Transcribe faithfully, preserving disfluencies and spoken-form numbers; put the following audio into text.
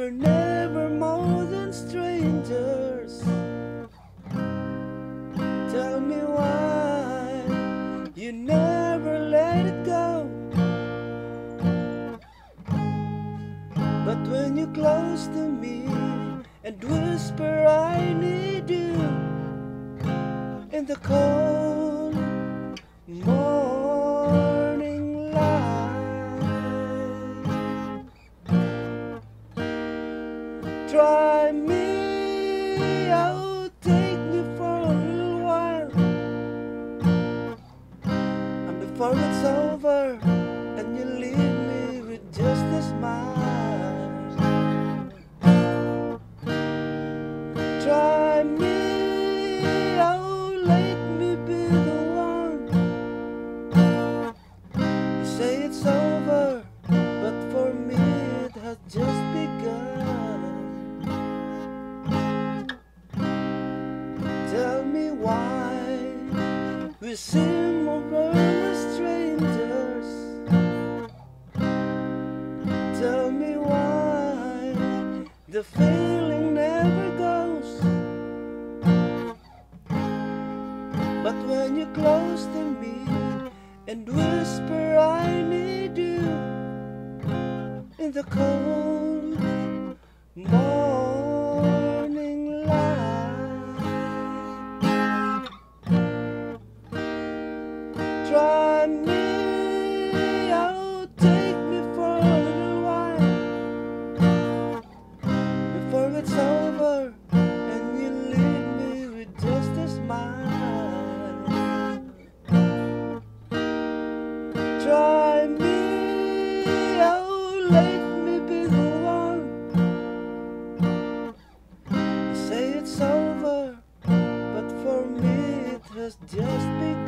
We're never more than strangers. Tell me why you never let it go. But when you're close to me and whisper I need you in the cold morning light, try me out, take me for a little while, and before it's over and you leave me with just a smile. Try me, oh, let me be the one. You say it's over, but for me it has just begun. Tell me why we seem more than strangers. Tell me why the feeling never goes. But when you're close to me and whisper I need you in the cold morning light, try me out, take me for a little while, before it's over and you leave me with just a smile. Try me, oh, let me be the one. You say it's over, but for me it has just begun.